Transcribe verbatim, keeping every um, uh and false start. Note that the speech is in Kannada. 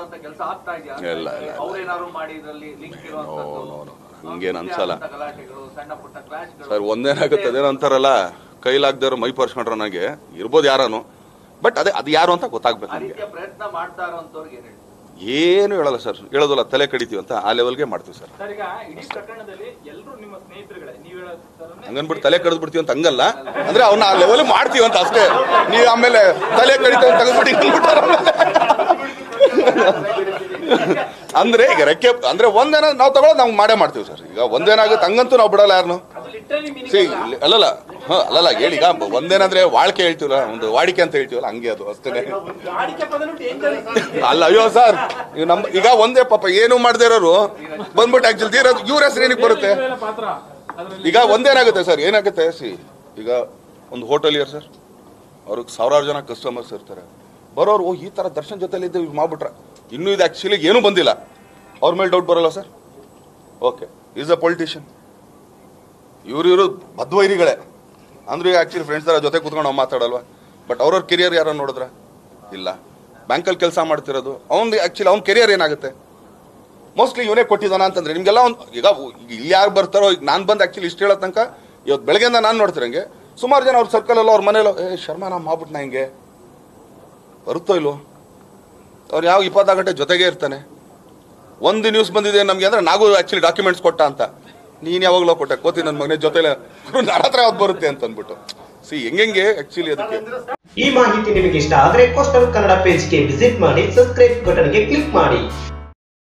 ಮಾಡುವಂತ ಕೆಲಸ ಆಗ್ತಾ ಇದೆಯಾ? ಇಲ್ಲ ಇಲ್ಲ ಅವರೇನಾದ್ರು ಮಾಡಿ ಇದರಲ್ಲಿ ಲಿಂಕ್ ಇರುವಂತದ್ದು ಹಂಗೇನು ಅನ್ಸಲ್ಲ ಗಲಾಟೆಗಳು, ಸಣ್ಣ ಪುಟ್ಟ ಕ್ಲಾಶ್ಗಳು. ಸರ್ ಒಂದೇನಾಗುತ್ತೆ ಅದೇನೋ ಅಂತಾರಲ್ಲ, ಕೈಲಾಗ್ದವ್ರು ಮೈ ಪರ್ಸ್ಕೊಂಡ್ರೆ ನನಗೆ ಇರ್ಬೋದು ಯಾರನು, ಬಟ್ ಅದೇ ಅದು ಯಾರು ಅಂತ ಗೊತ್ತಾಗ್ಬೇಕು ನಮಗೆ. ಪ್ರಯತ್ನ ಮಾಡ್ತಾ ಇರೋಂಥವ್ರಿಗೆ ಏನು ಹೇಳಿ? ಏನು ಹೇಳಲ್ಲ ಸರ್, ಹೇಳೋದಲ್ಲ ತಲೆ ಕಡಿತೀವಿ ಅಂತ ಆ ಲೆವೆಲ್ಗೆ ಮಾಡ್ತೀವಿ ಸರ್. ಹಂಗನ್ಬಿಟ್ಟು ತಲೆ ಕಡಿದ್ ಬಿಡ್ತೀವಿ ಅಂತ ಹಂಗಲ್ಲ, ಅಂದ್ರೆ ಅವ್ನ ಆ ಲೆವೆಲ್ ಮಾಡ್ತೀವಿ ಅಂತ ಅಷ್ಟೇ. ನೀವು ಆಮೇಲೆ ತಲೆ ಕಡಿತೀವಿ ಅಂತ ಅಂದ್ರೆ ಈಗ ರೆಕ್ಕೆ ಅಂದ್ರೆ ಒಂದೇನ ನಾವು ತಗೊಳ್ಳೋದು ನಾವು ಮಾಡೇ ಮಾಡ್ತೀವಿ ಸರ್. ಈಗ ಒಂದೇನಾಗುತ್ತೆ ಹಂಗಂತೂ ನಾವು ಬಿಡಲ್ಲ ಯಾರನ್ನು. ಸಿ ಅಲ್ಲಲ್ಲ ಹ ಅಲ್ಲಲ್ಲ ಹೇಳಿ, ಈಗ ಒಂದೇನಂದ್ರೆ ವಾಳ್ಕೆ ಹೇಳ್ತೀವಲ್ಲ, ಒಂದು ವಾಡಿಕೆ ಅಂತ ಹೇಳ್ತೀವಲ್ಲ, ಹಂಗೆ ಅದು ಅಷ್ಟೇ. ಅಲ್ಲ ಅಯ್ಯೋ ಸರ್, ಈಗ ನಮ್ ಈಗ ಒಂದೇ ಪಾಪ ಏನು ಮಾಡದೇ ಇರೋರು ಬಂದ್ಬಿಟ್ಟು ಆಕ್ಚುಲಿ ಇವ್ರ ಹೆಸರು ಏನಕ್ಕೆ ಬರುತ್ತೆ? ಈಗ ಒಂದೇನಾಗುತ್ತೆ ಸರ್, ಏನಾಗುತ್ತೆ ಸಿ, ಈಗ ಒಂದು ಹೋಟೆಲ್ ಇಯರ್ ಸರ್, ಅವ್ರಿಗೆ ಸಾವಿರಾರು ಜನ ಕಸ್ಟಮರ್ಸ್ ಇರ್ತಾರೆ, ಬರೋರು ಓ ಈ ತರ ದರ್ಶನ್ ಜೊತೆಲಿ ಇದ್ದು ಮಾಡ್ಬಿಟ್ರೆ ಇನ್ನೂ ಇದು ಆಕ್ಚುಲಿ ಏನೂ ಬಂದಿಲ್ಲ, ಅವ್ರ ಮೇಲೆ ಡೌಟ್ ಬರೋಲ್ಲ sir. Okay, is a politician, ಇವ್ರು ಇವರು ಬದ್ವೈರಿಗಳೇ ಅಂದ್ರೆ ಆಕ್ಚುಲಿ ಫ್ರೆಂಡ್ಸ್ ತರ ಜೊತೆ ಕೂತ್ಕೊಂಡು ನಾವು ಮಾತಾಡಲ್ವಾ? ಬಟ್ ಅವ್ರವ್ರ ಕೆರಿಯರ್ ಯಾರು ನೋಡಿದ್ರ ಇಲ್ಲ. ಬ್ಯಾಂಕಲ್ಲಿ ಕೆಲಸ ಮಾಡ್ತಿರೋದು ಅವ್ನು ಆಕ್ಚುಲಿ ಅವ್ನ ಕೆರಿಯರ್ ಏನಾಗುತ್ತೆ? ಮೋಸ್ಟ್ಲಿ ಇವನೇ ಕೊಟ್ಟಿದ್ದಾನ ಅಂತಂದ್ರೆ ನಿಮ್ಗೆಲ್ಲ ಒಂದು ಈಗ ಇಲ್ಲಿ ಯಾರು ಬರ್ತಾರೋ, ಈಗ ನಾನು ಬಂದು ಆಕ್ಚುಲಿ ಇಷ್ಟು ಹೇಳೋ ತನಕ ಇವತ್ತು ಬೆಳಗ್ಗೆಯಿಂದ ನಾನು ನೋಡ್ತಿರಂಗೆ ಸುಮಾರು ಜನ ಅವ್ರ ಸರ್ಕಲ್ ಅಲ್ಲೋ ಅವ್ರ ಮನೇಲೋ ಏ ಶರ್ಮಾ ನಾ ಮಾಡ್ಬಿಟ್ನ ಹಿಂಗೆ ಬರುತ್ತೋ ಇಲ್ವೋ, ಅವ್ರು ಯಾವ ಇಪ್ಪತ್ತಾರು ಗಂಟೆ ಜೊತೆಗೆ ಇರ್ತಾನೆ. ಒಂದು ನ್ಯೂಸ್ ಬಂದಿದೆ ನಮಗೆ ಅಂದ್ರೆ ನಾವು ಆಕ್ಚುಲಿ ಡಾಕ್ಯುಮೆಂಟ್ಸ್ ಕೊಟ್ಟ ಅಂತ, ನೀನ್ ಯಾವಾಗಲೋ ಕೊಟ್ಟೆ ಕೋತಿ ನನ್ನ ಮಗನೇ ಜೊತೆಲೆ ನನ್ನ ಹತ್ರ ಯಾವ್ದು ಬರುತ್ತೆ ಅಂತ ಅಂದ್ಬಿಟ್ಟು ಸಿ ಹೆಂಗೆ ಆಕ್ಚುಲಿ ಅದಕ್ಕೆ. ಈ ಮಾಹಿತಿ ನಿಮಗೆ ಇಷ್ಟ ಆದ್ರೆ ಕೋಸ್ಟಲ್ ಕನ್ನಡ ಪೇಜ್ಗೆ ವಿಸಿಟ್ ಮಾಡಿ, ಸಬ್ಸ್ಕ್ರೈಬ್ ಬಟನ್ಗೆ ಕ್ಲಿಕ್ ಮಾಡಿ.